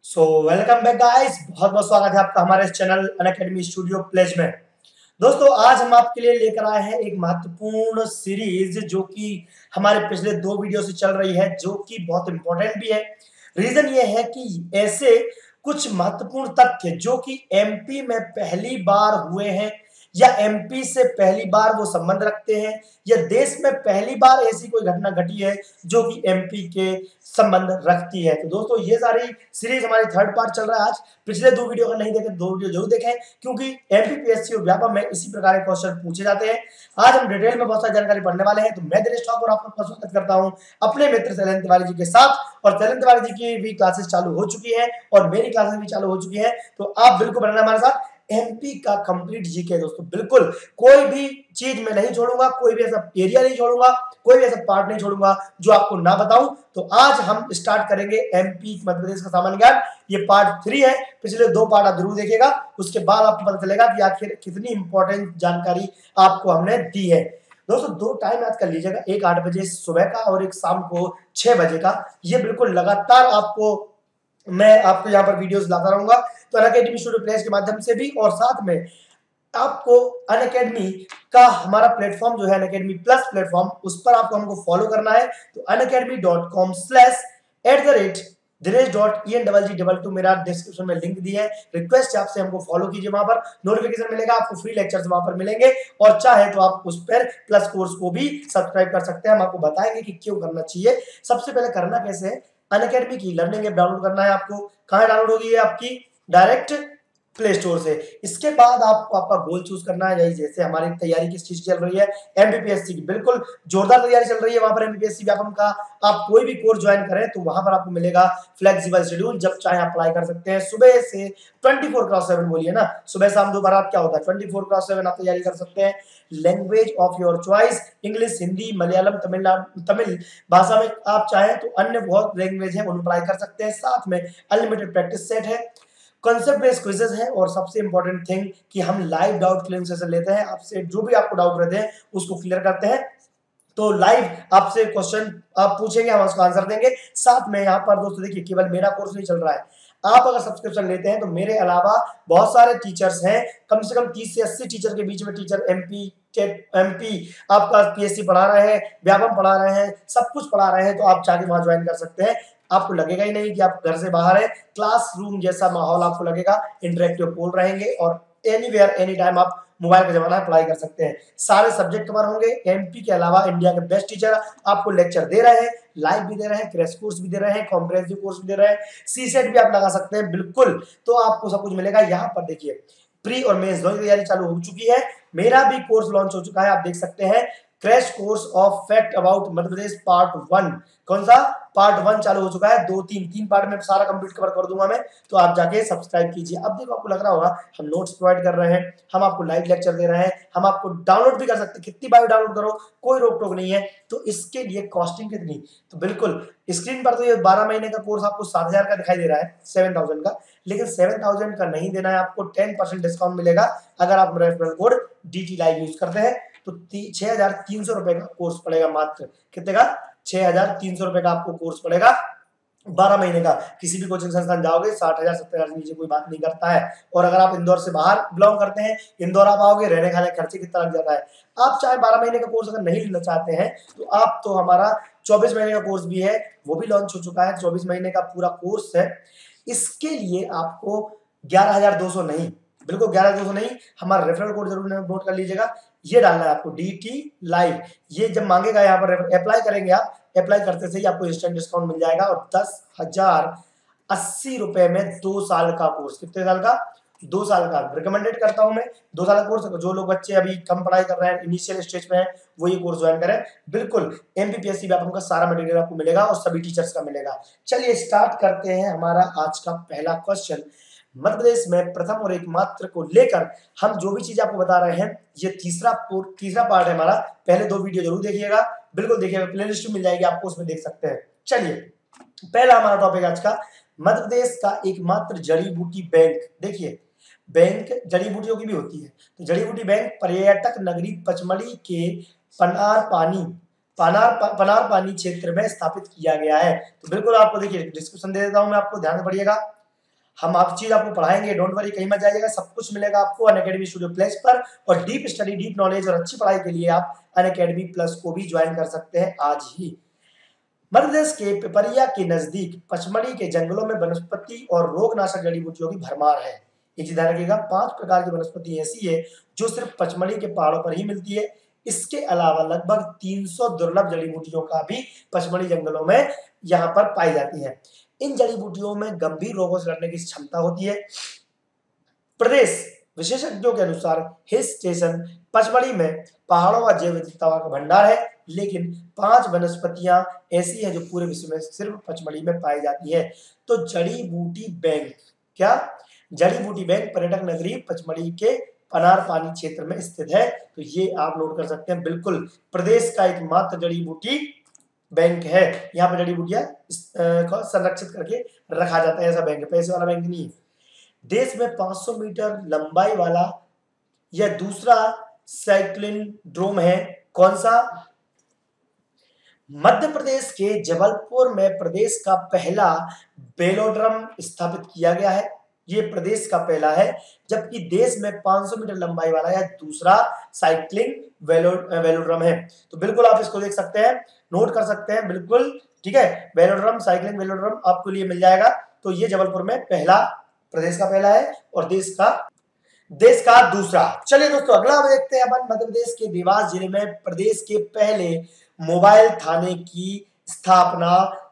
Welcome back guys, बहुत बहुत स्वागत है आपका हमारे चैनल अनअकैडमी स्टूडियो प्लेज में। दोस्तों, आज हम आपके लिए लेकर आए हैं एक महत्वपूर्ण सीरीज जो कि हमारे पिछले 2 वीडियो से चल रही है, जो कि बहुत इंपॉर्टेंट भी है। रीजन ये है कि ऐसे कुछ महत्वपूर्ण तथ्य जो कि एमपी में पहली बार हुए हैं या एमपी से पहली बार वो संबंध रखते हैं या देश में पहली बार ऐसी कोई घटना घटी है जो कि एमपी के संबंध रखती है। तो दोस्तों, ये सारी सीरीज हमारी थर्ड पार्ट चल रहा है। आज पिछले 2 वीडियो अगर नहीं देखे 2 वीडियो जरूर देखें, क्योंकि एमपीपीएससी और व्यापम में इसी प्रकार के क्वेश्चन पूछे जाते हैं। आज हम डिटेल में बहुत सारी जानकारी पढ़ने वाले हैं। तो मैं दिनेश ठाकुर आपका स्वागत करता हूं अपने मित्र शैलेंद्र तिवारी जी के साथ। और शैलेंद्र तिवारी जी की भी क्लासेस चालू हो चुकी है और मेरी क्लासेस भी चालू हो चुकी है। तो आप बिल्कुल बनना हमारे साथ। एमपी का कंप्लीट जीके दोस्तों, बिल्कुल कोई भी चीज में नहीं छोड़ूंगा, कोई भी ऐसा एरिया नहीं छोड़ूंगा, कोई भी ऐसा पार्ट नहीं छोड़ूंगा जो आपको ना बताऊं। तो आज हम स्टार्ट करेंगे एमपी मध्य प्रदेश का सामान्य ज्ञान। ये पार्ट 3 है। पिछले 2 पार्ट आप जरूर देखिएगा, उसके बाद आपको पता चलेगा कि आखिर कितनी इंपॉर्टेंट जानकारी आपको हमने दी है। दोस्तों, 2 टाइम याद कर लीजिएगा, एक 8 बजे सुबह का और एक शाम को 6 बजे का। ये बिल्कुल लगातार आपको मैं आपको यहाँ पर वीडियोस लाता रहूंगा। तो अनअकैडमी स्टूडियो प्लेस के माध्यम से भी, और साथ में आपको अनअकैडमी का हमारा प्लेटफॉर्म जो है अनअकैडमी प्लस प्लेटफॉर्म, उस पर आपको हमको फॉलो करना है। तो unacademy.com/dinesh.en22 मेरा डिस्क्रिप्शन में लिंक दी है। रिक्वेस्ट है आपसे, हमको फॉलो कीजिए। वहां पर नोटिफिकेशन मिलेगा, आपको फ्री लेक्चर्स वहां पर मिलेंगे। और चाहे तो आप उस पर प्लस कोर्स को भी सब्सक्राइब कर सकते हैं। हम आपको बताएंगे कि क्यों करना चाहिए। सबसे पहले करना कैसे है, अनअकैडमी की लर्निंग ऐप डाउनलोड करना है आपको। कहां डाउनलोड होगी है आपकी? डायरेक्ट प्ले स्टोर से। इसके बाद आपको आपका गोल चूज करना है। जैसे हमारी तैयारी किस चीज चल रही है, एमपीपीएससी की बिल्कुल जोरदार तैयारी चल रही है। वहां पर एमपीपीएससी व्यापम का आप कोई भी कोर्स ज्वाइन करें तो वहां पर आपको मिलेगा फ्लेक्सिबल शेड्यूल। जब चाहे अप्लाई कर सकते हैं। सुबह से 24x7 बोलिए ना, सुबह शाम दोबारा क्या होता है, 24x7 आप तैयारी कर सकते हैं। Language of your choice, English, Hindi, Malayalam, Tamil भाषा में आप चाहें तो अन्य बहुत लैंग्वेज है उन अप्लाई कर सकते हैं। साथ में अनलिमिटेड प्रैक्टिस सेट है, कॉन्सेप्ट बेस्ड क्विजेस है, और सबसे इंपॉर्टेंट थिंग कि हम लाइव डाउट क्लियरिंग सेशन लेते हैं। आपसे जो भी आपको डाउट रहते हैं उसको क्लियर करते हैं। तो लाइव आपसे क्वेश्चन आप पूछेंगे, हम उसका आंसर देंगे। साथ में यहाँ पर दोस्तों देखिए, केवल मेरा कोर्स नहीं चल रहा है। आप अगर सब्सक्रिप्शन लेते हैं तो मेरे अलावा बहुत सारे टीचर्स हैं, कम से कम 30 से 80 टीचर के बीच में टीचर एमपी आपका पीएससी पढ़ा रहे हैं, व्यापम पढ़ा रहे हैं, सब कुछ पढ़ा रहे हैं। तो आप जाके वहां ज्वाइन कर सकते हैं। आपको लगेगा ही नहीं कि आप घर से बाहर है, क्लासरूम जैसा माहौल आपको लगेगा। इंटरेक्टिव पोल रहेंगे और एनीवेयर एनी टाइम आप मोबाइल का जमाना अप्लाई कर सकते हैं। सारे सब्जेक्ट कवर होंगे। एमपी के अलावा इंडिया के बेस्ट टीचर आपको लेक्चर दे रहे हैं, लाइव भी दे रहे हैं, क्रैश कोर्स भी दे रहे हैं, कॉम्प्रिहेंसिव कोर्स भी दे रहे हैं, सीसेट भी आप लगा सकते हैं बिल्कुल। तो आपको सब कुछ मिलेगा। यहाँ पर देखिए, प्री और मेंस दोनों की तैयारी चालू हो चुकी है। मेरा भी कोर्स लॉन्च हो चुका है, आप देख सकते हैं। Crash course of fact about Madhya Pradesh part 1। कौन सा? पार्ट 1 चालू हो चुका है। 2-3 पार्ट में सारा कंप्लीट कवर कर दूंगा मैं। तो आप जाके सब्सक्राइब कीजिए। अब देखो, आपको लग रहा होगा हम नोट्स प्रोवाइड कर रहे हैं, हम आपको लाइव लेक्चर दे रहे हैं, हम आपको डाउनलोड भी कर सकते हैं। कितनी बार डाउनलोड करो, कोई रोक टोक नहीं है। तो इसके लिए कॉस्टिंग कितनी? तो बिल्कुल स्क्रीन पर तो ये 12 महीने का कोर्स आपको 7,000 का दिखाई दे रहा है, 7,000 का। लेकिन 7,000 का नहीं देना है आपको, 10% डिस्काउंट मिलेगा अगर आप referral code DT live use करते हैं। तो 6,300 रुपए का कोर्स पड़ेगा मात्र। कितने का? 6,300 रुपए का आपको कोर्स पड़ेगा 12 महीने का। किसी भी कोचिंग संस्थान जाओगे 60,000 70,000 से नीचे कोई बात नहीं करता है। और अगर आप इंदौर से बाहर बिलोंग करते हैं, इंदौर आप आओगे, रहने खाने खर्चे कितना लग जाता है। आप चाहे 12 महीने का कोर्स अगर नहीं लेना चाहते हैं तो आप तो हमारा 24 महीने का कोर्स भी है, वो भी लॉन्च हो चुका है। 24 महीने का पूरा कोर्स है। इसके लिए आपको 11,200 नहीं, बिल्कुल 11,200 नहीं, हमारा रेफरल कोड जरूर नोट कर लीजिएगा। ये डालना है आपको DT लाइव। ये जब मांगेगा यहाँ पर अप्लाई करेंगे, आप अप्लाई करते से ही आपको इंस्टेंट डिस्काउंट मिल जाएगा। और 10,080 रुपए में 2 साल का कोर्स। कितने साल का? 2 साल का रिकमेंडेड करता हूं मैं। 2 साल का कोर्स। जो लोग बच्चे अभी कम पढ़ाई कर रहे हैं, इनिशियल स्टेज पे हैं, वो ये कोर्स ज्वाइन करें। बिल्कुल एमपीपीएससी व्यापम का सारा मटेरियल आपको मिलेगा और सभी टीचर्स का मिलेगा। चलिए स्टार्ट करते हैं हमारा आज का पहला क्वेश्चन। मध्य प्रदेश में प्रथम और एकमात्र को लेकर हम जो भी चीज आपको बता रहे हैं, ये तीसरा पार्ट है हमारा। पहले 2 वीडियो जरूर देखिएगा, बिल्कुल देखिएगा, प्लेलिस्ट मिल जाएगी आपको, उसमें देख सकते हैं। चलिए, पहला हमारा टॉपिक आज का, मध्य प्रदेश का एकमात्र जड़ी बूटी बैंक। देखिए, बैंक जड़ी बूटियों की भी होती है। तो जड़ी बूटी बैंक पर्यटक नगरी पचमढ़ी के पनार पानी क्षेत्र में स्थापित किया गया है। तो बिल्कुल आपको देखिए, डिस्क्रिप्शन दे देता हूं मैं, आपको ध्यान से पढ़िएगा। हम आप चीज आपको पढ़ाएंगे, डोंट वरी, कहीं मत जाइएगा, सब कुछ मिलेगा आपको अनअकैडमी स्टूडियो प्लस पर। और डीप स्टडी, डीप नॉलेज और अच्छी पढ़ाई के लिए आप अनअकैडमी प्लस को भी ज्वाइन कर सकते हैं आज ही। मध्य प्रदेश के पिपरिया के नजदीक पचमढ़ी के जंगलों में वनस्पति और रोगनाशक जड़ी बूटियों की भरमार है। ये चीज ध्यान रखिएगा, 5 प्रकार की वनस्पति ऐसी है जो सिर्फ पचमढ़ी के पहाड़ों पर ही मिलती है। इसके अलावा लगभग 300 दुर्लभ जड़ी बूटियों का भी पचमढ़ी जंगलों में यहाँ पर पाई जाती है। इन जड़ी बूटियों में गंभीर रोगों से लड़ने की क्षमता होती है। प्रदेश विशेषज्ञों के अनुसार हिल स्टेशन पचमढ़ी में पहाड़ों व जैव विविधता का भंडार है, लेकिन 5 वनस्पतियां ऐसी हैं जो पूरे विश्व में सिर्फ पचमढ़ी में पाई जाती है। तो जड़ी बूटी बैंक, क्या जड़ी बूटी बैंक पर्यटक नगरी पचमढ़ी के पनार पानी क्षेत्र में स्थित है। तो ये आप नोट कर सकते हैं, बिल्कुल प्रदेश का एकमात्र जड़ी बूटी बैंक है। यहाँ पर जड़ी बूटियां को संरक्षित करके रखा जाता है, ऐसा बैंक है, पैसे वाला बैंक नहीं है। देश में 500 मीटर लंबाई वाला यह दूसरा साइक्लिंड्रोम है। कौन सा? मध्य प्रदेश के जबलपुर में प्रदेश का पहला वेलोड्रम स्थापित किया गया है। ये प्रदेश का पहला है, जबकि देश में 500 मीटर लंबाई वाला यह दूसरा साइक्लिंग वेलोड्रम है। तो बिल्कुल आप इसको देख सकते हैं, नोट कर सकते हैं, बिल्कुल ठीक है। वेलोड्रम, साइक्लिंग वेलोड्रम आपको लिए मिल जाएगा। तो ये जबलपुर में पहला, प्रदेश का पहला है और देश का दूसरा। चलिए दोस्तों, अगला हम देखते हैं अपन मध्य प्रदेश के देवास जिले में प्रदेश के पहले मोबाइल थाने की स्थापना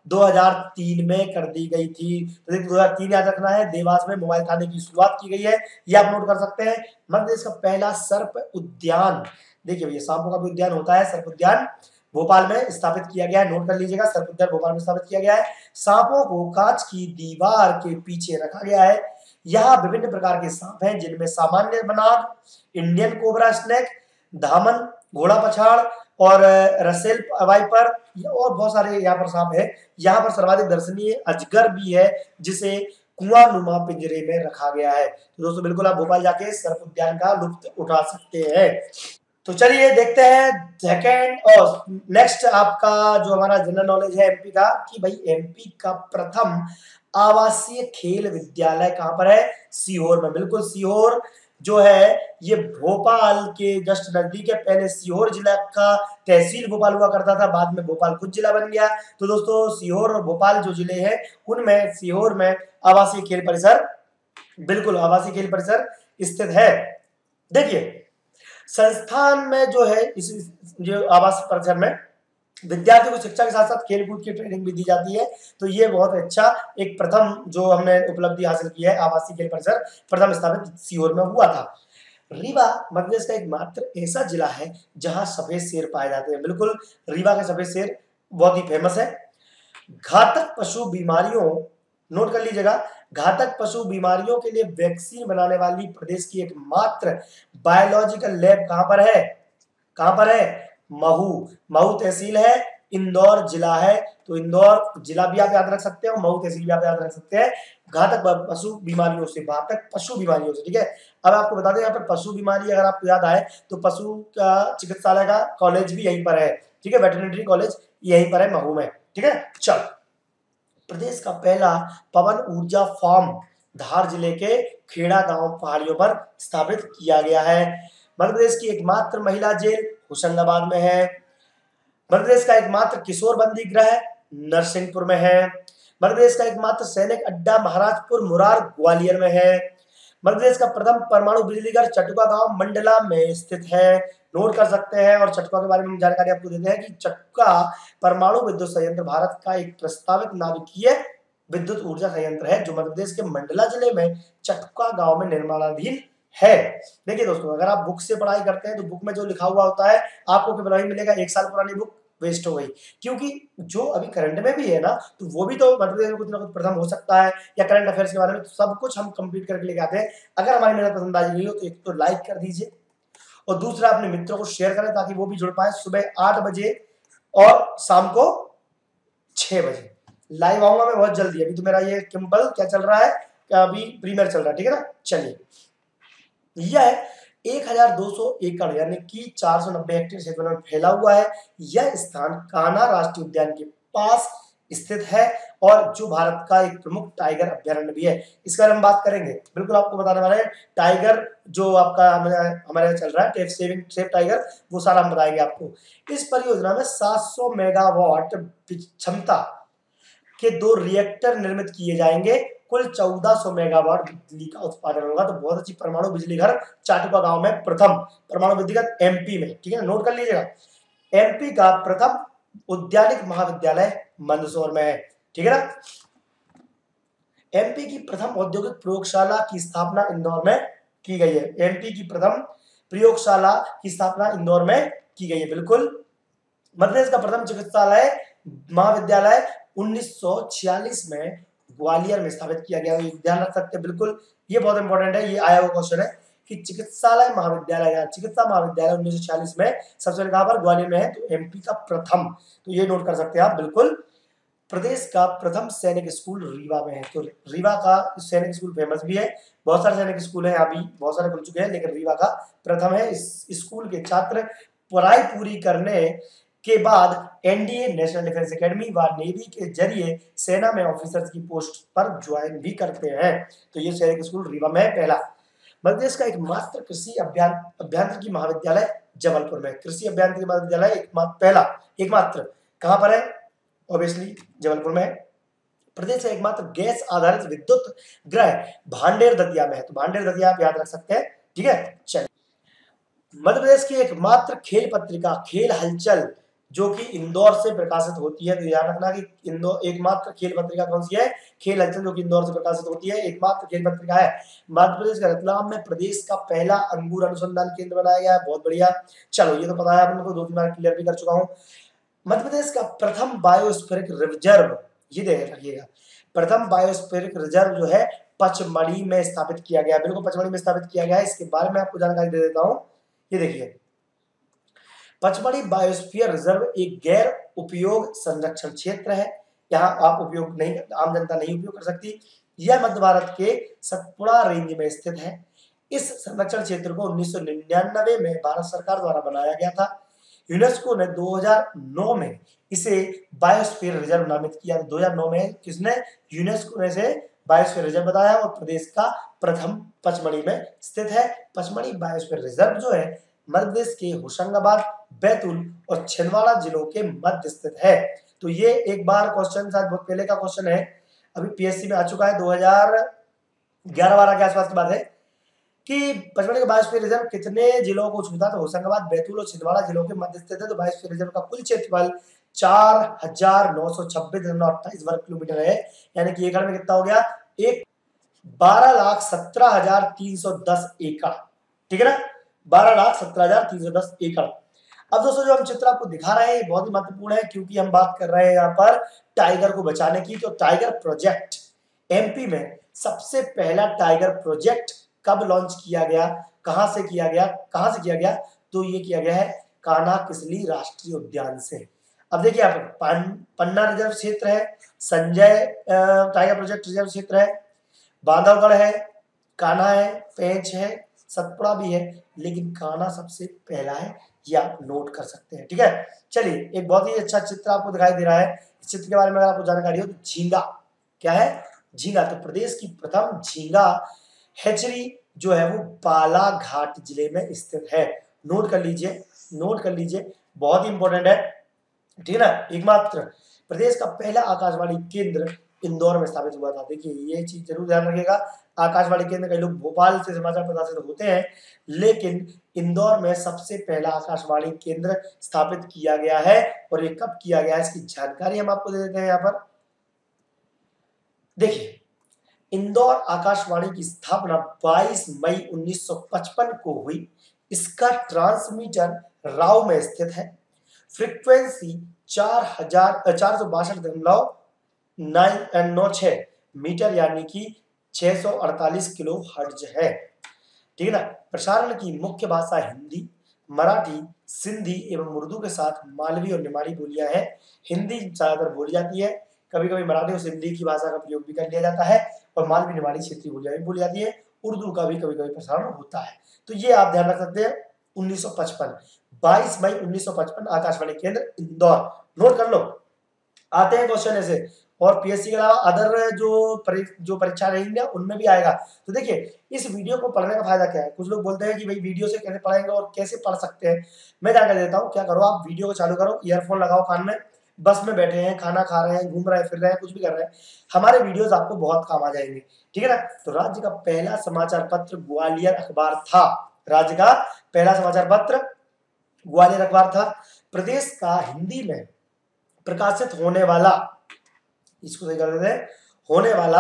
2003 में कर दी गई थी। तो 2003 याद रखना है, देवास में मोबाइल थाने की शुरुआत की गई है, ये आप नोट कर सकते हैं। मध्य प्रदेश का पहला सर्प उद्यान, देखिए भैया सांपों का भी उद्यान होता है, सर्प उद्यान भोपाल में स्थापित किया गया है, नोट कर लीजिएगा, सर्प उद्यान भोपाल में स्थापित किया गया है। सांपों को कांच की दीवार के पीछे रखा गया है। यहाँ विभिन्न प्रकार के सांप हैं, जिनमें सामान्य बनाग, इंडियन कोबरा स्नेक, धामन, घोड़ा पछाड़ और रसेल वाइपर और बहुत सारे यहाँ पर सांप है। यहाँ पर सर्वाधिक दर्शनीय अजगर भी है, जिसे कुआं नुमा पिंजरे में रखा गया है। तो दोस्तों बिल्कुल आप भोपाल जाके सर्प उद्यान का लुत्फ उठा सकते हैं। तो चलिए देखते हैं सेकेंड और नेक्स्ट आपका जो हमारा जनरल नॉलेज है एमपी का, कि भाई एमपी का प्रथम आवासीय खेल विद्यालय कहां पर है? सीहोर में। बिल्कुल, सीहोर जो है ये भोपाल के जस्ट नजदीक है। पहले सीहोर जिला का तहसील भोपाल हुआ करता था, बाद में भोपाल खुद जिला बन गया। तो दोस्तों सीहोर और भोपाल जो जिले हैं उनमें सीहोर में आवासीय खेल परिसर, बिल्कुल आवासीय खेल परिसर स्थित है। देखिए संस्थान में जो है इस जो आवास परिसर में विद्यार्थियों को शिक्षा के साथ साथ खेलकूद की ट्रेनिंग भी दी जाती है। तो ये बहुत अच्छा एक प्रथम जो हमने उपलब्धि हासिल की है, आवासीय खेल परिसर प्रथम स्थापित सीहोर में हुआ था। रीवा मध्य प्रदेश का एकमात्र ऐसा जिला है जहां सफेद शेर पाए जाते हैं। बिल्कुल रीवा के सफेद शेर बहुत ही फेमस है। घातक पशु बीमारियों, नोट कर लीजिएगा, घातक पशु बीमारियों के लिए वैक्सीन बनाने वाली प्रदेश की एकमात्र बायोलॉजिकल लैब कहां पर है? कहां पर है? महू। महू तहसील है, इंदौर जिला है। तो इंदौर जिला भी आप याद रख सकते हो, महू तहसील भी आप याद रख सकते हैं। घातक पशु बीमारियों से, घातक पशु बीमारियों से, ठीक है। अब आपको बता दें यहाँ पर पशु बीमारी अगर आपको याद आए तो पशु का चिकित्सालय का कॉलेज भी यहीं पर है, ठीक है, वेटरनरी कॉलेज यहीं पर है महू में, ठीक है। चल, प्रदेश का पहला पवन ऊर्जा फार्म धार जिले के खेड़ा गांव पहाड़ियों पर स्थापित किया गया है। मध्य प्रदेश की एकमात्र महिला जेल होशंगाबाद में है। मध्य प्रदेश का एकमात्र किशोर बंदी गृह नरसिंहपुर में है। मध्य प्रदेश का एकमात्र सैनिक अड्डा महाराजपुर मुरार ग्वालियर में है। मध्य प्रदेश का प्रथम परमाणु बिजली घर चटुका गांव मंडला में स्थित है, नोट कर सकते हैं। और चटुका के बारे में जानकारी आपको देते हैं कि चटुका परमाणु विद्युत संयंत्र भारत का एक प्रस्तावित नाभिकीय विद्युत ऊर्जा संयंत्र है, जो मध्य प्रदेश के मंडला जिले में चटुका गांव में निर्माणाधीन है। देखिए दोस्तों, अगर आप बुक से पढ़ाई करते हैं तो बुक में जो लिखा हुआ होता है आपको केवल वही मिलेगा। 1 साल पुरानी बुक वेस्ट हो गई, क्योंकि जो अभी करंट में भी है ना, तो वो भी तो मध्य प्रदेश में कुछ ना कुछ प्रथम हो सकता है, या करंट अफेयर्स के बारे में, तो सब कुछ हम कंप्लीट करके लेके आते हैं। अगर हमारी मेहनत पसंद आई गई हो तो एक तो लाइक कर दीजिए, और दूसरा अपने मित्रों को शेयर करें ताकि वो भी जुड़ पाए। सुबह 8 बजे और शाम को 6 बजे लाइव आऊंगा मैं बहुत जल्दी। अभी तो मेरा ये किम्बल क्या चल रहा है, अभी प्रीमियर चल रहा है, ठीक है ना। चलिए, यह 1200 एकड़ यानी कि 490 हेक्टेयर क्षेत्र में फैला हुआ है। यह स्थान कान्हा राष्ट्रीय उद्यान के पास स्थित है और जो भारत का एक प्रमुख टाइगर अभ्यारण्य भी है। इसके बारे में बात करेंगे, बिल्कुल आपको बताने वाले हैं। टाइगर जो आपका हमारे यहाँ चल रहा है सेफ टाइगर, वो सारा हम बताएंगे आपको। इस परियोजना में 700 मेगावाट क्षमता के 2 रिएक्टर निर्मित किए जाएंगे। कुल 1400 मेगावाट बिजली का उत्पादन होगा। तो बहुत अच्छी परमाणु बिजली घर चाटुका गांव में प्रथम परमाणु बिजली घर एमपी में, ठीक है, नोट कर लीजिएगा। एमपी का प्रथम उद्यानिक महाविद्यालय मंदसौर में है, ठीक है ना। एमपी की प्रथम औद्योगिक प्रयोगशाला की स्थापना इंदौर में की गई है। एमपी की प्रथम प्रयोगशाला की स्थापना इंदौर में की गई है, बिल्कुल। मध्य प्रदेश का प्रथम चिकित्सालय महाविद्यालय 1946 में ग्वालियर में स्थापित किया गया। ये ध्यान रख सकते हैं, बिल्कुल, ये बहुत इंपॉर्टेंट है, ये आया हुआ क्वेश्चन है कि चिकित्सालय महाविद्यालय, चिकित्सा महाविद्यालय 1946 में सबसे पहले कहां पर, ग्वालियर में है, तो एमपी का प्रथम, तो ये नोट कर सकते हैं आप, बिल्कुल। प्रदेश का प्रथम सैनिक स्कूल रीवा में है। तो रीवा का सैनिक स्कूल फेमस भी है, बहुत सारे सैनिक स्कूल हैं, यहाँ भी बहुत सारे खुल चुके हैं, लेकिन रीवा का प्रथम है। इस स्कूल के छात्र पढ़ाई पूरी करने के बाद एनडीए नेशनल डिफेंस एकेडमी व नेवी के जरिए सेना में ऑफिसर्स की पोस्ट पर ज्वाइन भी करते हैं। तो ये सैनिक स्कूल रीवा में है, पहला। मध्य प्रदेश का एकमात्र कृषि अभियांत्रिकी महाविद्यालय जबलपुर में। कृषि अभियांत्रिकी महाविद्यालय पहला एकमात्र कहां पर है, ऑब्वियसली जबलपुर में है। प्रदेश का एकमात्र गैस आधारित विद्युत ग्रह भांडेर दतिया में है। तो भांडेर दतिया आप याद रख सकते हैं, ठीक है। चलिए, मध्य प्रदेश की एकमात्र खेल पत्रिका खेल हलचल जो कि इंदौर से प्रकाशित होती है। तो याद रखना कि इंदौर एकमात्र खेल पत्रिका कौन सी है, खेल हलचल, जो कि इंदौर से प्रकाशित होती है, एकमात्र खेल पत्रिका है। मध्य प्रदेश का रतलाम में प्रदेश का पहला अंगूर अनुसंधान केंद्र बनाया गया है, बहुत बढ़िया। चलो, ये तो पता है आपको, 2-3 बार क्लियर भी कर चुका हूं। मध्य प्रदेश का प्रथम बायोस्फीरिक रिजर्व, ये देख रखिएगा, प्रथम बायोस्फीरिक रिजर्व जो है पचमढ़ी में स्थापित किया गया, बिल्कुल पचमढ़ी में स्थापित किया गया है। इसके बारे में आपको जानकारी दे देता हूं, ये देखिए, पचमढ़ी बायोस्फीयर रिजर्व एक गैर उपयोग संरक्षण क्षेत्र है। यहाँ आप उपयोग नहीं, आम जनता नहीं उपयोग कर सकती। यह मध्य भारत के सतपुड़ा रेंज में स्थित है। इस संरक्षण क्षेत्र को 1999 में भारत सरकार द्वारा बनाया गया था। यूनेस्को ने 2009 में इसे बायोस्फीयर रिजर्व नामित किया। 2009 में किसने, यूनेस्को ने इसे बायोस्फीयर रिजर्व बताया और प्रदेश का प्रथम पचमढ़ी में स्थित है। पचमढ़ी बायोस्फीयर रिजर्व जो है मध्य प्रदेश के होशंगाबाद, बैतूल और छिंदवाड़ा जिलों के मध्य स्थित है। तो ये एक बार क्वेश्चन शायद बहुत पहले का क्वेश्चन है, अभी पीएससी में आ चुका है, 2011-12 के आसपास की बात है कि पचमढ़ी का बायोस्फीयर रिजर्व कितने जिलों को छूता, तो होशंगाबाद, बैतूल और छिंदवाड़ा जिलों के मध्य स्थित है। तो बायोस्फीयर रिजर्व का कुल क्षेत्रफल 4926.28 वर्ग किलोमीटर है, यानी कि एकड़ में कितना हो गया, 12,17,310 एकड़, ठीक है ना, 12,17,310 एकड़। अब दोस्तों जो हम चित्र आपको दिखा रहे हैं ये बहुत ही महत्वपूर्ण है, क्योंकि हम बात कर रहे हैं यहाँ पर टाइगर को बचाने की। तो टाइगर प्रोजेक्ट एमपी में सबसे पहला टाइगर प्रोजेक्ट कब लॉन्च किया गया, कहां से किया गया, तो ये किया गया है कान्हा किसली राष्ट्रीय उद्यान से। अब देखिए यहाँ पर पन्ना रिजर्व क्षेत्र है, संजय टाइगर प्रोजेक्ट रिजर्व क्षेत्र है, बांधवगढ़ है, कान्हा है, पेंच है, सतपुड़ा भी है, लेकिन कान्हा सबसे पहला है, ये आप नोट कर सकते हैं, ठीक है। चलिए, एक बहुत ही अच्छा चित्र आपको दिखाई दे रहा है। इस चित्र के बारे में अगर आपको जानकारी हो तो झींगा, क्या है, झींगा। तो प्रदेश की प्रथम झींगा हैचरी जो है वो बालाघाट जिले में स्थित है। नोट कर लीजिए, बहुत ही इंपॉर्टेंट है, ठीक है ना। एकमात्र प्रदेश का पहला आकाशवाणी केंद्र इंदौर में स्थापित हुआ था। देखिए, ये चीज जरूर ध्यान रखिएगा, आकाशवाणी केंद्र, कई लोग भोपाल से समाचार प्रसारित होते हैं, लेकिन इंदौर में सबसे पहला आकाशवाणी केंद्र स्थापित किया गया है। और ये कब किया गया है, इसकी जानकारी हम आपको दे देते हैं यहाँ पर। देखिए, इंदौर आकाशवाणी की स्थापना 22 मई 1955 को हुई। इसका ट्रांसमीटर राव में स्थित है। फ्रीक्वेंसी 4,462.96 मीटर यानी कि 648 किलो हर्ट्ज है, ठीक है ना। प्रसारण की मुख्य भाषा हिंदी, मराठी, सिंधी एवं उर्दू के साथ मालवी और निमाड़ी बोलियां हैं। हिंदी ज्यादातर बोली जाती है, कभी कभी मराठी और सिंधी की भाषा का प्रयोग भी कर लिया जाता है, और मालवी निमाड़ी क्षेत्रीय बोलियां भी बोली जाती है। उर्दू का भी कभी कभी प्रसारण होता है। तो ये आप ध्यान रख सकते हैं। 1955, 22 मई 1955 आकाशवाणी केंद्र इंदौर, नोट कर लो। आते हैं क्वेश्चन ऐसे। और पीएससी के अलावा अदर जो परीक्षा रहेंगे उनमें भी आएगा। तो देखिए इस वीडियो को पढ़ने का फायदा क्या है, कुछ लोग बोलते हैं कि भाई वीडियो से कैसे पढ़ेंगे और कैसे पढ़ सकते हैं। मैं जानकारी देता हूँ, क्या करो आप वीडियो को चालू करो, ईयरफोन लगाओ कान में, बस में बैठे हैं, खाना खा रहे हैं, घूम रहे हैं, फिर रहे हैं, कुछ भी कर रहे हैं, हमारे वीडियोस आपको बहुत काम आ जाएंगे, ठीक है ना। तो राज्य का पहला समाचार पत्र ग्वालियर अखबार था, राज्य का पहला समाचार पत्र ग्वालियर अखबार था। प्रदेश का हिंदी में प्रकाशित होने वाला, इसको सही कर देते हैं, होने वाला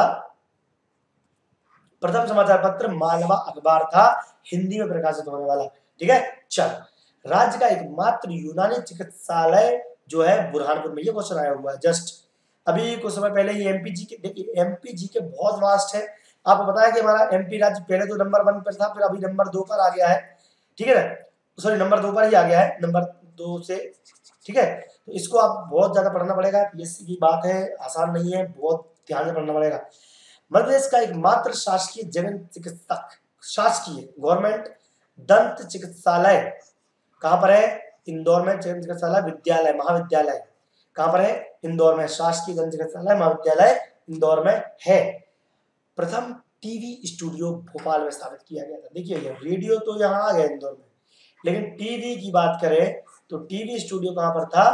प्रथम समाचार पत्र मालवा अखबार था, हिंदी में प्रकाशित होने वाला, ठीक है। चल, राज्य का एकमात्र यूनानी चिकित्सालय जो है बुरहानपुर में, ये क्वेश्चन आया हुआ है जस्ट अभी कुछ समय पहले। ये एमपी जी के, देखिए एमपी जी के बहुत वास्ट है, आपको पता है कि हमारा एमपी राज्य पहले तो नंबर 1 पर था, फिर अभी नंबर 2 पर आ गया है, ठीक है ना, सॉरी नंबर 2 पर ही आ गया है, नंबर 2 से, ठीक है। तो इसको आप बहुत ज्यादा पढ़ना पड़ेगा, पीएससी की बात है, आसान नहीं है, बहुत ध्यान से पढ़ना पड़ेगा। मध्य प्रदेश का एकमात्र शासकीय जन चिकित्सक, शासकीय गवर्नमेंट दंत चिकित्सालय कहां पर है, इंदौर में। जन चिकित्सालय विद्यालय महाविद्यालय कहां पर है, इंदौर में। शासकीय जन चिकित्सालय महाविद्यालय इंदौर में है। प्रथम टीवी स्टूडियो भोपाल में स्थापित किया गया था। देखिए रेडियो तो यहाँ आ गया इंदौर में, लेकिन टीवी की बात करें तो टीवी स्टूडियो कहां पर था,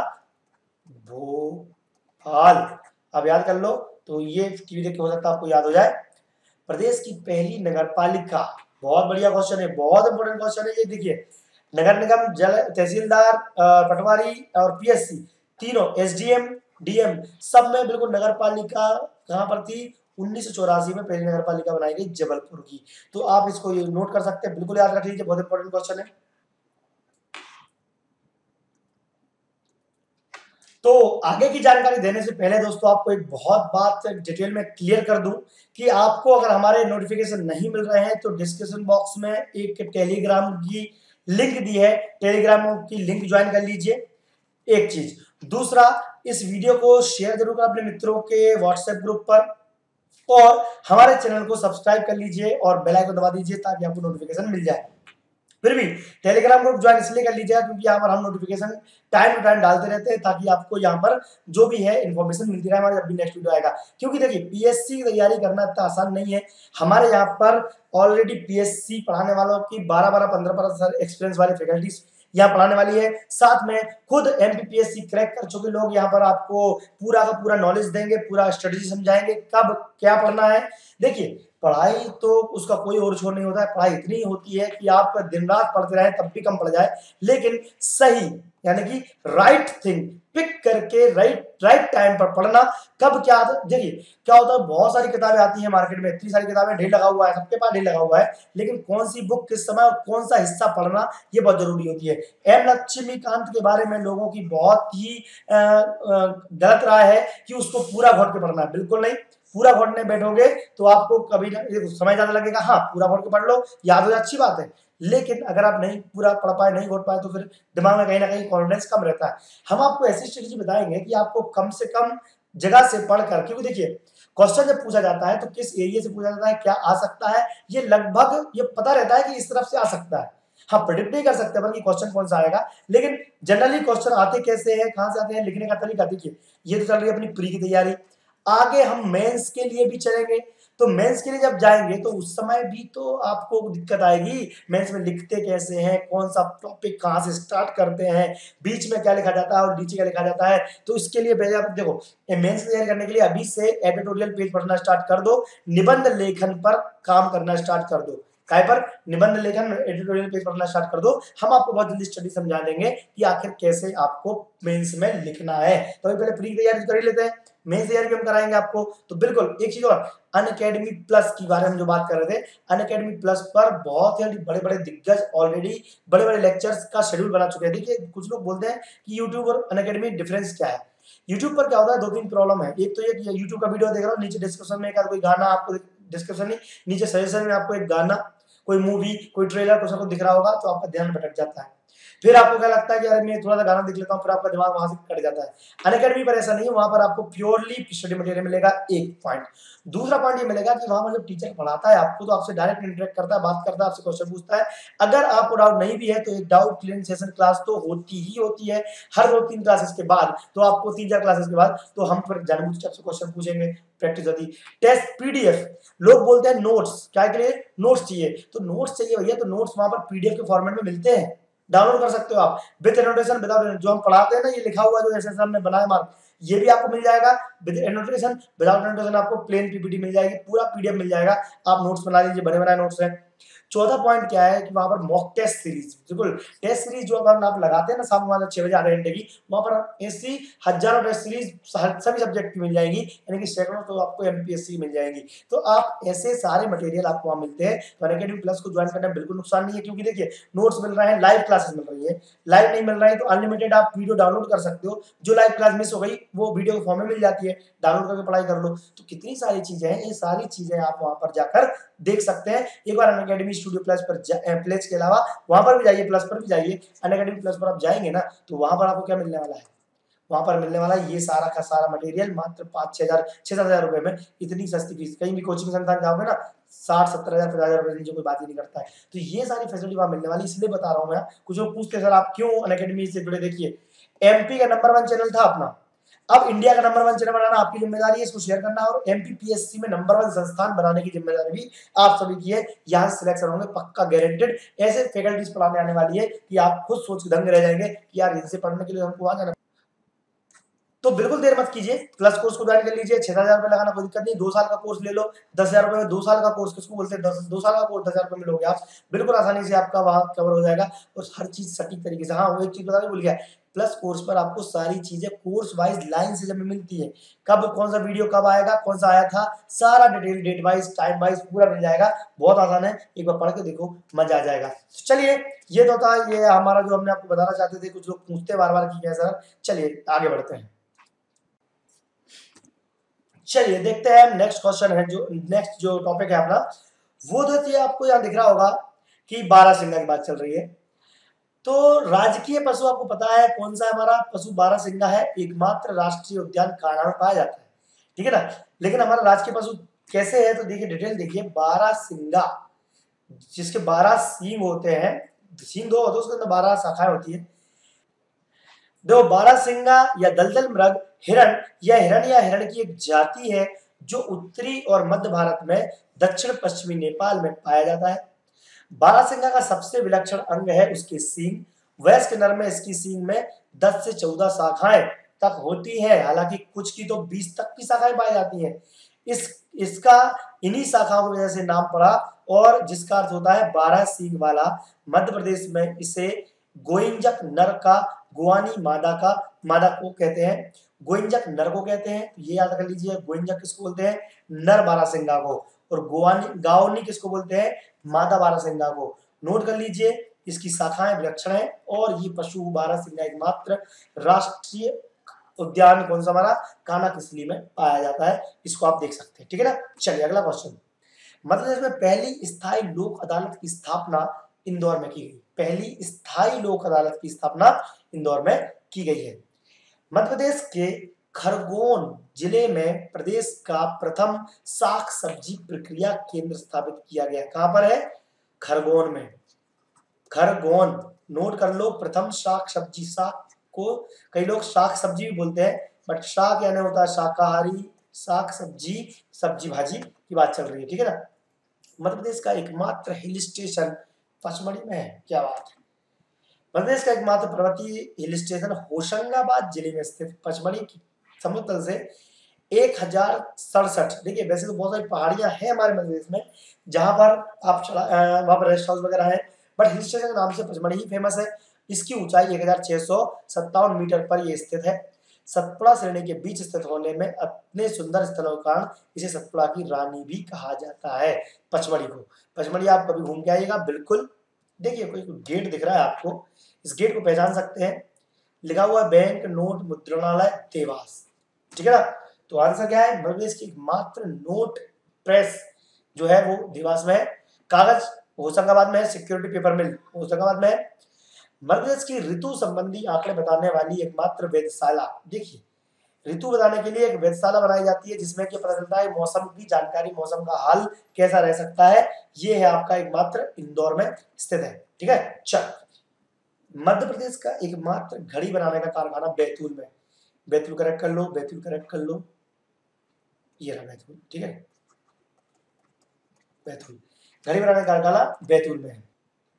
भोपाल। अब याद कर लो, तो ये टीवी देख के हो सकता है आपको याद हो जाए। प्रदेश की पहली नगर पालिका, बहुत बढ़िया क्वेश्चन है, बहुत इंपोर्टेंट क्वेश्चन है ये। देखिए नगर निगम, जल तहसीलदार, पटवारी और पीएससी तीनों, एसडीएम डीएम सब में बिल्कुल नगर पालिका कहां पर थी, 1984 में पहली नगर पालिका बनाई गई जबलपुर की। तो आप इसको ये नोट कर सकते हैं, बिल्कुल याद रख लीजिए, बहुत इंपॉर्टेंट क्वेश्चन है। तो आगे की जानकारी देने से पहले दोस्तों आपको एक बहुत बात डिटेल में क्लियर कर दूं कि आपको अगर हमारे नोटिफिकेशन नहीं मिल रहे हैं तो डिस्क्रिप्शन बॉक्स में एक टेलीग्राम की लिंक दी है, टेलीग्राम की लिंक ज्वाइन कर लीजिए, एक चीज। दूसरा, इस वीडियो को शेयर जरूर करें अपने मित्रों के व्हाट्सएप ग्रुप पर, और हमारे चैनल को सब्सक्राइब कर लीजिए और बेल आइकन दबा दीजिए ताकि आपको नोटिफिकेशन मिल जाए। फिर भी टेलीग्राम ग्रुप ज्वाइन इसलिए कर लीजिएगा क्योंकि यहाँ पर हम नोटिफिकेशन टाइम टू टाइम डालते रहते हैं, ताकि आपको यहाँ पर जो भी है इन्फॉर्मेशन मिलती रहे हमारे जब भी नेक्स्ट वीडियो आएगा। क्योंकि देखिए पीएससी की तैयारी करना इतना आसान नहीं है, हमारे यहाँ पर ऑलरेडी पीएससी पढ़ाने वालों की 12-12, 15 एक्सपीरियंस वाली फैकल्टीज यहाँ पढ़ाने वाली है, साथ में खुद एमपीपीएससी क्रैक कर चुके लोग यहाँ पर आपको पूरा का पूरा नॉलेज देंगे, पूरा स्ट्रेटेजी समझाएंगे कब क्या पढ़ना है। देखिए पढ़ाई तो उसका कोई और छोर नहीं होता है, पढ़ाई इतनी होती है कि आप दिन रात पढ़ते रहे तब भी कम पड़ जाए, लेकिन सही यानी कि राइट थिंग पिक करके राइट टाइम पर पढ़ना। कब क्या, देखिए क्या होता है, बहुत सारी किताबें आती हैं मार्केट में, इतनी सारी किताबें, ढेर लगा हुआ है, सबके पास ढेर लगा हुआ है, लेकिन कौन सी बुक किस समय और कौन सा हिस्सा पढ़ना ये बहुत जरूरी होती है। एम लक्ष्मीकांत के बारे में लोगों की बहुत ही गलत राय है कि उसको पूरा घोट के पढ़ना है, बिल्कुल नहीं। पूरा पढ़ने बैठोगे तो आपको कभी ना समय ज्यादा लगेगा, हाँ पूरा पढ़ के पढ़ लो, याद हो जाए अच्छी बात है, लेकिन अगर आप नहीं पूरा पढ़ पाए, नहीं घोट पाए, तो फिर दिमाग में कहीं ना कहीं कॉन्फिडेंस कम रहता है। हम आपको ऐसी स्ट्रेटेजी बताएंगे कि आपको कम से कम जगह से पढ़कर, क्योंकि देखिए क्वेश्चन जब पूछा जाता है तो किस एरिया से पूछा जाता है, क्या आ सकता है, ये लगभग ये पता रहता है कि इस तरफ से आ सकता है, हाँ प्रेडिक्ट नहीं कर सकते बल्कि क्वेश्चन कौन सा आएगा, लेकिन जनरली क्वेश्चन आते कैसे हैं, कहां से आते हैं, लिखने का तरीका। देखिए ये तो चल रही है अपनी प्री की तैयारी, आगे हम मेंस के लिए भी चलेंगे, तो मेंस के लिए जब जाएंगे तो उस समय भी तो आपको दिक्कत आएगी, मेंस में लिखते कैसे हैं, कौन सा टॉपिक कहां से स्टार्ट करते हैं, बीच में क्या लिखा जाता है और नीचे क्या लिखा जाता है। तो इसके लिए पहले आप देखो, मेंस तैयारी करने के लिए अभी से एडिटोरियल पेज पढ़ना स्टार्ट कर दो, निबंध लेखन पर काम करना स्टार्ट कर दो, काय पर, निबंध लेखन एडिटोरियल पेज पढ़ना स्टार्ट कर दो। हम आपको बहुत जल्दी स्टडी समझा देंगे कि आखिर कैसे आपको मेंस में लिखना है। तो पहले प्री तैयारी कर ही लेते हैं, मेंस तैयारी भी हम कराएंगे आपको। तो बिल्कुल एक चीज और, अनअकैडमी प्लस की बारे में जो बात कर रहे थे, अनअकैडमी प्लस पर बहुत ही बड़े बड़े दिग्गज ऑलरेडी बड़े बड़े लेक्चर्स का शेड्यूल बना चुके हैं। देखिए कुछ लोग बोलते हैं कि यूट्यूब और अनअकैडमी डिफरेंस क्या है। यूट्यूब पर क्या होता है, 2-3 प्रॉब्लम है। एक तो ये कि यूट्यूब का वीडियो देख रहा हूँ, नीचे डिस्क्रिप्शन में एक कोई गाना आपको, डिस्क्रिप्शन नहीं नीचे सजेशन में आपको एक गाना, कोई मूवी, कोई ट्रेलर, कुछ आपको दिख रहा होगा तो आपका ध्यान भटक जाता है। फिर आपको क्या लगता है कि अरे मैं थोड़ा सा गाना देख लेता हूँ, फिर आपका दिमाग वहां से कट जाता है। अनअकैडमी पर ऐसा नहीं है, वहां पर आपको प्योरली स्टडी मटेरियल मिलेगा, एक पॉइंट। दूसरा पॉइंट ये मिलेगा कि वहां पर जब टीचर पढ़ाता है आपको तो आपसे डायरेक्ट इंटरेक्ट करता है, बात करता है, आपसे क्वेश्चन पूछता है। अगर आपको डाउट नहीं भी है तो एक डाउट क्लियरिंग सेशन क्लास तो होती ही होती है हर 2-3 क्लासेस के बाद। तो आपको 3-4 क्लासेस के बाद तो हम फिर जानबूझ के आपसे क्वेश्चन पूछेंगे, प्रैक्टिस होती। टेस्ट पीडीएफ, लोग बोलते हैं नोट्स, क्या के लिए नोट्स चाहिए, तो नोट्स चाहिए भैया, तो नोट्स वहां पर पीडीएफ के फॉर्मेट में मिलते हैं, डाउनलोड कर सकते हो आप विद एनोटेशन विदाउट। जो हम पढ़ाते हैं ना, ये लिखा हुआ जो जैसे हमने बनाया मार्क, ये भी आपको मिल जाएगा विद एनोटेशन विदाउट एनोटेशन। आपको प्लेन पीपीटी मिल जाएगी, पूरा पीडीएफ मिल जाएगा, आप नोट्स बना लीजिए, बने बनाए नोट्स हैं। चौथा पॉइंट क्या है कि वहां पर मॉक टेस्ट सीरीज, बिल्कुल टेस्ट सीरीज जो अब आप लगाते हैं ना शाम को 6 बजे आधे घंटे की, वहां पर ऐसी हजारों टेस्ट सीरीज सभी सब्जेक्ट की मिल जाएगी, यानी कि सैकड़ों तो आपको एमपीएससी मिल जाएंगी। तो आप ऐसे सारे मटेरियल आपको वहां मिलते हैं। तो अनअकैडमी प्लस को ज्वाइन करने में बिल्कुल नुकसान नहीं है, क्योंकि देखिए नोट्स मिल रहे हैं, लाइव क्लासेस मिल रही है। लाइव नहीं मिल रहा है तो अनलिमिटेड आप वीडियो डाउनलोड कर सकते हो, जो लाइव क्लास मिस हो गई वो वीडियो के फॉर्म में मिल जाती है, डाउनलोड करके पढ़ाई कर लो। तो कितनी सारी चीजें हैं, ये सारी चीजें आप वहां पर जाकर देख सकते हैं। एक बार अनअकैडमी स्टूडियो प्लस पर प्लेस के अलावा वहां पर भी जाइए, प्लस पर भी जाइए। अनअकैडमी प्लस पर आप जाएंगे ना तो वहां पर आपको क्या मिलने वाला है, वहां पर मिलने वाला ये सारा का सारा मटेरियल मात्र 5-6 हजार रुपए में। इतनी सस्ती फीस, कहीं भी कोचिंग संस्थान जाओगे ना 60-70 हजार 50 हजार रुपए नीचे कोई बात ही नहीं करता है। तो ये सारी फैसिलिटी वहां मिलने वाली, इसलिए बता रहा हूँ मैं। कुछ लोग पूछते सर आप क्यों अनअकैडमी से जुड़े, देखिए एमपी का नंबर 1 चैनल था अपना, अब इंडिया का नंबर 1 चैनल बनाना आपकी जिम्मेदारी है, इसको शेयर करना, और एमपीपीएससी में नंबर 1 संस्थान बनाने की जिम्मेदारी भी आप सभी की है। यहाँ से सिलेक्शन होंगे पक्का गारंटेड, ऐसे फैकल्टीज पढ़ाने आने वाली है कि आप खुद सोच के दंग रह जाएंगे कि यार इनसे पढ़ने के लिए हमको आ जाना। तो बिल्कुल देर मत कीजिए, प्लस कोर्स को ज्वाइन कर लीजिए। 6,000 रुपए लगाना कोई दिक्कत नहीं, 2 साल का कोर्स ले लो 10,000 रुपए में। 2 साल का कोर्स किसको बोलते हैं, 2 साल का कोर्स 10,000 रुपए में लोगे आप, बिल्कुल आसानी से आपका वहां कवर हो जाएगा, और हर चीज सटीक तरीके से। हाँ वो एक चीज बताने भूल गया, प्लस कोर्स पर आपको सारी चीजें कोर्स वाइज लाइन से जब मिलती है, कब कौन सा वीडियो कब आएगा, कौन सा आया था, सारा detail date wise time wise पूरा मिल जाएगा। बहुत आसान है, एक बार पढ़ के देखो, मजा आ जाएगा। चलिए ये तो था, ये हमारा जो हमने आपको बताना चाहते थे। कुछ लोग पूछते बार बार कि कैसा, चलिए आगे बढ़ते हैं। चलिए देखते हैं नेक्स्ट क्वेश्चन है, जो नेक्स्ट जो टॉपिक है अपना, वो देखिए आपको यहाँ दिख रहा होगा कि बारहसिंगा की बात चल रही है। तो राजकीय पशु आपको पता है कौन सा है, हमारा पशु बारहसिंगा है, एकमात्र राष्ट्रीय उद्यान कान्हा में पाया जाता है, ठीक है ना। लेकिन हमारा राजकीय पशु कैसे है, तो देखिए डिटेल देखिए, बारहसिंगा जिसके 12 सींग होते हैं, सींग 2 होते हैं, उसके अंदर 12 शाखाएं होती है। देखो बारहसिंगा या दलदल मृग हिरण या हिरण की एक जाति है जो उत्तरी और मध्य भारत में दक्षिण पश्चिमी नेपाल में पाया जाता है। बारहसिंगा का सबसे विलक्षण अंग है उसके सींग। वयस्क नर में इसकी सींग में 10 से 14 शाखाएं तक होती है, हालांकि कुछ की तो 20 तक की शाखाएं पाई जाती हैं। इसका इन्हीं शाखाओं की वजह से नाम पड़ा, और जिसका अर्थ होता है 12 सींग वाला। मध्य प्रदेश में इसे गोइंजक नर का, गुआनी मादा को कहते हैं, गोइंजक नर को कहते हैं। ये याद कर लीजिए, गोइंजक किसको बोलते हैं, नर बारहसिंगा को, और गाओनी किसको बोलते हैं, मादा बारहसिंगा को। नोट कर लीजिए, इसकी शाखाएं विलक्षण है, और ये पशु बारहसिंगा एकमात्र राष्ट्रीय उद्यान कौन सा हमारा, कान्हा किसली में पाया जाता है। इसको आप देख सकते हैं, ठीक है ना। चलिए अगला क्वेश्चन, मध्य प्रदेश में पहली स्थायी लोक अदालत की स्थापना इंदौर में की गई। पहली स्थायी लोक अदालत की स्थापना इंदौर में की गई है। मध्य प्रदेश के खरगोन जिले में प्रदेश का प्रथम शाक सब्जी प्रक्रिया केंद्र स्थापित किया गया। कहां पर है, खरगोन में, खरगोन नोट कर लो। प्रथम शाक सब्जी, शाक को कई लोग शाक सब्जी भी बोलते हैं, बट शाक यानी होता है शाकाहारी, शाक सब्जी सब्जी भाजी की बात चल रही है, ठीक है ना। मध्य प्रदेश का एकमात्र हिल स्टेशन पचमढ़ी में है, क्या बात है। मध्य प्रदेश का एकमात्र पर्वतीय हिल स्टेशन होशंगाबाद जिले में स्थित पचमढ़ी की समुद्र तल से 1067, देखिए वैसे तो बहुत सारी पहाड़ियां हैं हमारे मध्य प्रदेश में जहां पर आप वहां पर रेस्ट हाउस वगैरह है, बट हिल स्टेशन के नाम से पचमढ़ी ही फेमस है। इसकी ऊंचाई 1657 मीटर पर यह स्थित है। सतपुड़ा श्रेणी के बीच स्थित होने में अपने सुंदर स्थलों के कारण इसे सतपुड़ा की रानी भी कहा जाता है, पचमढ़ी को। पचमढ़ी आप कभी घूम के आइएगा बिल्कुल। देखिए कोई गेट दिख रहा है आपको, इस गेट को पहचान सकते हैं, लिखा हुआ बैंक नोट मुद्रणालय देवास, ठीक है ना। तो आंसर क्या है, मध्य प्रदेश की एकमात्र नोट प्रेस जो है वो देवास में है। कागज होशंगाबाद में है, सिक्योरिटी पेपर मिल होशंगाबाद में है। मध्य प्रदेश की ऋतु संबंधी आंकड़े बताने वाली एकमात्र वेधशाला, देखिए ऋतु बताने के लिए एक वेधशाला बनाई जाती है जिसमें कि पता चलता है मौसम की जानकारी, मौसम का हाल कैसा रह सकता है। ये है आपका एकमात्र इंदौर में स्थित है। ठीक है, चल मध्य प्रदेश का एकमात्र घड़ी बनाने का कारखाना बैतूल में, बैतूल करेक्ट कर लो, बैतूल करेक्ट कर लो, ये रहा बैतूल। ठीक है, बैतूल घड़ी बनाने का कारखाना बैतूल में है।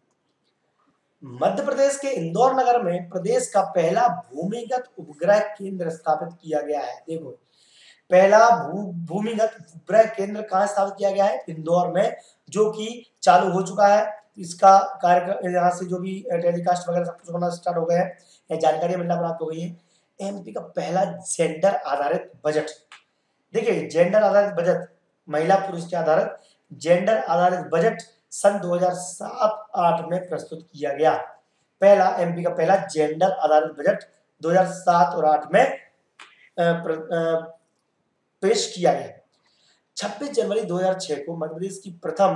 मध्य प्रदेश के इंदौर नगर में प्रदेश का पहला भूमिगत उपग्रह केंद्र स्थापित किया गया है। देखो पहला भूमिगत उपग्रह केंद्र कहाँ स्थापित किया गया है? इंदौर में, जो कि चालू हो चुका है। इसका कार्यक्रम यहाँ से जो भी टेलीकास्ट वगैरह सब कुछ होना स्टार्ट हो गया है, जानकारी मिलना प्राप्त हो गई है। एमपी का पहला जेंडर आधारित बजट, देखिए जेंडर आधारित बजट, महिला पुरुष के आधारित जेंडर आधारित बजट सन 2007-8 में प्रस्तुत किया गया। पहला एमपी का पहला जेंडर आधारित बजट 2007 और 8 में पेश किया गया। 26 जनवरी 2006 को मध्य प्रदेश की प्रथम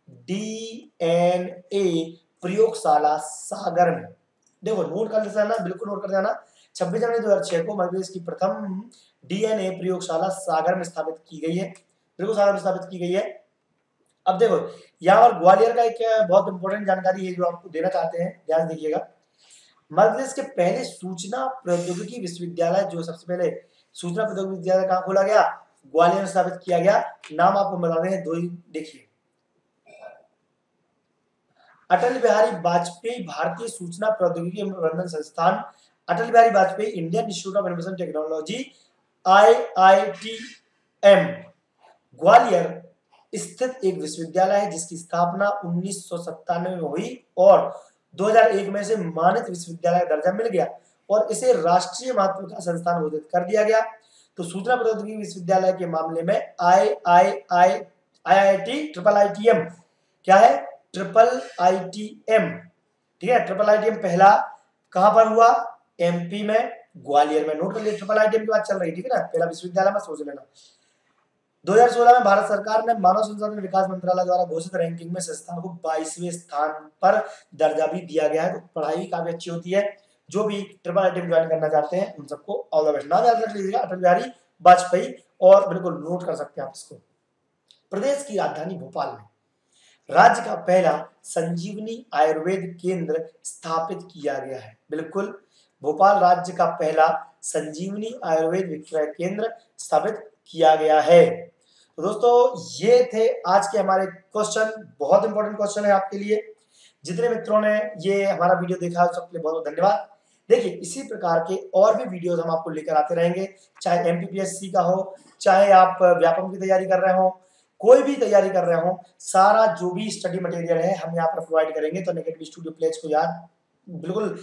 डीएनए प्रयोगशाला सागर में, देखो नोट कर लेना, बिल्कुल नोट कर देना, 26 जनवरी 2006 को मध्य प्रदेश की प्रथम डीएनए प्रयोगशाला सागर में स्थापित की गई है, बिल्कुल सागर में स्थापित की गई है। अब देखो यहाँ पर ग्वालियर का एक बहुत इंपॉर्टेंट जानकारी है जो आपको देना चाहते हैं, ध्यान दीजिएगा। मध्य प्रदेश के पहले सूचना प्रौद्योगिकी विश्वविद्यालय, जो सबसे पहले सूचना प्रौद्योगिकी विश्वविद्यालय कहाँ खोला गया? ग्वालियर में स्थापित किया गया। नाम आपको बता दें दो ही, देखिए अटल बिहारी वाजपेयी भारतीय सूचना प्रौद्योगिकी एवं प्रबंधन संस्थान, Atal Bihari Vajpayee Indian institute of innovation technology IITM Gwalior स्थित एक विश्वविद्यालय है जिसकी स्थापना 1997 में हुई और 2001 में से मानित विश्वविद्यालय का दर्जा मिल गया और इसे राष्ट्रीय महत्व का संस्थान घोषित कर दिया गया। तो सूचना प्रौद्योगिकी विश्वविद्यालय के मामले में IITM क्या है? IITM, ठीक है। IITM पहला कहां पर हुआ? एमपी में, ग्वालियर में। नोट कर लिए, IITM की बात चल रही, ठीक है ना, पहला विश्वविद्यालय में सोच लेना। 2016 में भारत सरकार ने मानव संसाधन विकास मंत्रालय द्वारा घोषित रैंकिंग में संस्थान को 22वें स्थान पर दर्जा भी दिया गया है। तो पढ़ाई भी काफी अच्छी होती है। जो भी IITM ज्वाइन करना चाहते हैं उन सबको ऑल द बेस्ट। नाम याद रख लीजिएगा, अटल बिहारी वाजपेयी, और बिल्कुल नोट कर सकते हैं आप इसको। प्रदेश की राजधानी भोपाल में राज्य का पहला संजीवनी आयुर्वेद केंद्र स्थापित किया गया है। बिल्कुल, भोपाल राज्य का पहला संजीवनी आयुर्वेद विक्रय केंद्र स्थापित किया गया है। तो दोस्तों ये थे आज के हमारे क्वेश्चन, बहुत इंपॉर्टेंट क्वेश्चन है आपके लिए। जितने मित्रों ने ये हमारा वीडियो देखा सबके लिए बहुत बहुत धन्यवाद। देखिए इसी प्रकार के और भी वीडियोस हम आपको लेकर आते रहेंगे, चाहे एमपीपीएससी का हो, चाहे आप व्यापम की तैयारी कर रहे हो, कोई भी तैयारी कर रहे हो, सारा जो भी स्टडी मटेरियल है हम यहाँ पर प्रोवाइड करेंगे। तो अनअकैडमी स्टूडियो प्लेज को याद बिल्कुल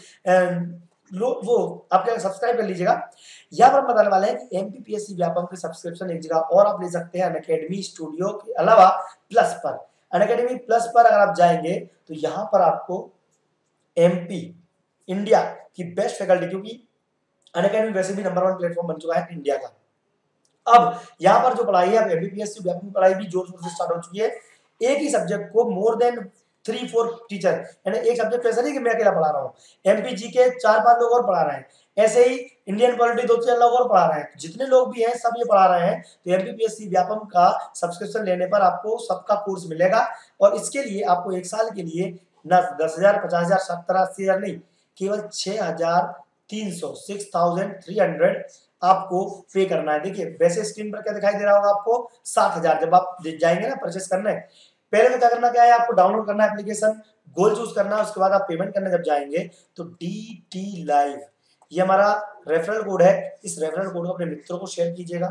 वो आपके सब्सक्राइब कर लीजिएगा। यहाँ पर बताने वाले हैं कि एमपीपीएससी व्यापम की सब्सक्रिप्शन एक जगह और आप ले सकते हैं अनअकैडमी स्टूडियो के अलावा प्लस पर। अनअकैडमी प्लस पर अगर आप जाएंगे तो यहाँ पर आपको एमपी इंडिया की बेस्ट फैकल्टी, क्योंकि अनअकैडमी वैसे भी नंबर 1 प्लेटफॉर्म बन चुका है इंडिया का। अब यहाँ पर जो पढ़ाई है, अब एमपीपीएससी व्यापम की पढ़ाई भी जोर शोर से स्टार्ट हो चुकी है। एक ही सब्जेक्ट को मोर देन 3-4 टीचर, यानी एक सब्जेक्ट ऐसा नहीं कि मैं अकेला पढ़ा रहा हूँ, एमपीजी के 4-5 लोग और पढ़ा रहे हैं, ऐसे ही इंडियन पॉलिटी 2-4 लोग और पढ़ा रहे हैं। जितने लोग भी हैं सब ये पढ़ा रहे हैं। तो एमपीपीएससी व्यापम का सब्सक्रिप्शन लेने पर आपको सबका कोर्स मिलेगा और इसके लिए आपको 1 साल के लिए न 10,000, 50,000, 70,000, 80,000 नहीं, केवल 6,300 6,300 आपको पे करना है। देखिए वैसे स्क्रीन पर क्या दिखाई दे रहा होगा आपको 7,000। जब आप जाएंगे ना परचेस करने, पहले तो क्या करना क्या है, आपको डाउनलोड करना है एप्लीकेशन, गोल चूज करना है, उसके बाद आप पेमेंट करने जब जाएंगे तो DT लाइव ये हमारा रेफरल कोड है। इस रेफरल कोड को अपने मित्रों को शेयर कीजिएगा।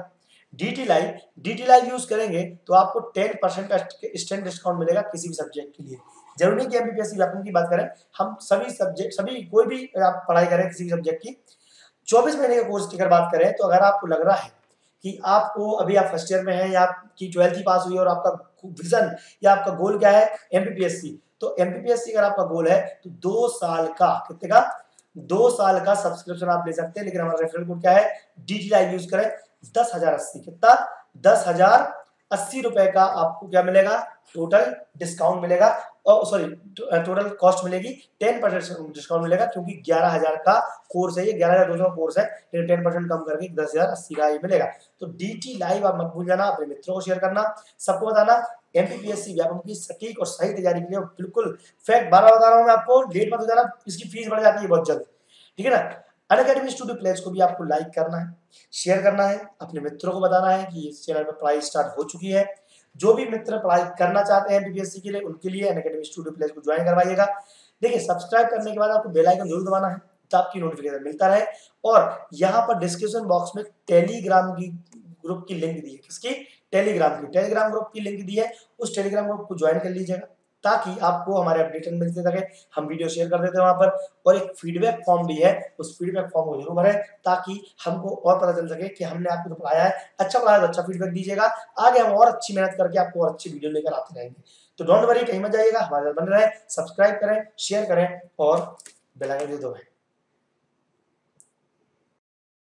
DT लाइव यूज करेंगे तो आपको 10% का स्टूडेंट डिस्काउंट मिलेगा किसी भी सब्जेक्ट के लिए। जरूरी नहीं कि एमपीपीएससी व्यापम की बात करें, हम सभी सब्जेक्ट, सभी कोई भी आप पढ़ाई करें किसी भी सब्जेक्ट की, 24 महीने के कोर्स की अगर बात करें तो अगर आपको लग रहा है कि आपको अभी आप फर्स्ट ईयर में हैं या आपकी 12th ही पास हुई और आपका विजन या आपका गोल क्या है एमपीपीएससी, तो एमपीपीएससी अगर आपका गोल है तो 2 साल का, कितने का, 2 साल का सब्सक्रिप्शन आप ले सकते हैं। लेकिन हमारा रेफरल कोड क्या है, DT लाइव यूज करें, 10,080, कितना, 10,080 ₹80 का आपको क्या मिलेगा, टोटल डिस्काउंट मिलेगा, और सॉरी टोटल कॉस्ट मिलेगी 10% डिस्काउंट मिलेगा, क्योंकि 11,000 का कोर्स है, ये 11,200 का कोर्स है, लेकिन 10% कम करके 10,080 का ये मिलेगा। तो DT लाइव आप मत भूल जाना, अपने मित्रों को शेयर करना, सबको बताना। MPPSC व्यापम की सटीक और सही तैयारी के लिए बिल्कुल फैक्ट 12 बता रहा हूँ मैं आपको, लेट मत हो जाना, इसकी फीस बढ़ जाती है बहुत जल्द, ठीक है ना। अनअकैडमी स्टूडियो प्लेस को भी आपको लाइक करना है, शेयर करना है, अपने मित्रों को बताना है कि इस चैनल पर पढ़ाई स्टार्ट हो चुकी है। जो भी मित्र पढ़ाई करना चाहते हैं MPPSC के लिए, उनके लिए अनअकैडमी स्टूडियो प्लेस को ज्वाइन करवाइएगा। देखिए सब्सक्राइब करने के बाद आपको बेल आइकन जरूर दबाना है, तो आपकी नोटिफिकेशन मिलता रहे। और यहाँ पर डिस्क्रिप्शन बॉक्स में टेलीग्राम की ग्रुप की लिंक दी है, किसकी, टेलीग्राम ग्रुप की लिंक दी है, उस टेलीग्राम ग्रुप को ज्वाइन कर लीजिएगा, ताकि आपको हमारे अपडेट मिलते रहे। हम वीडियो शेयर कर देते हैं वहां पर, और एक फीडबैक फॉर्म भी है, उस फीडबैक फॉर्म को जरूर भरें, ताकि हमको और पता चल सके कि हमने आपको जो पढ़ाया है अच्छा पढ़ाया, तो अच्छा फीडबैक दीजिएगा, आगे हम और अच्छी मेहनत करके आपको और अच्छी वीडियो लेकर आते रहेंगे। तो डोंट वरी, कहीं मत जाइएगा, हमारे साथ बने रहें, सब्सक्राइब करें, शेयर करें और बेल आइकन दे दो।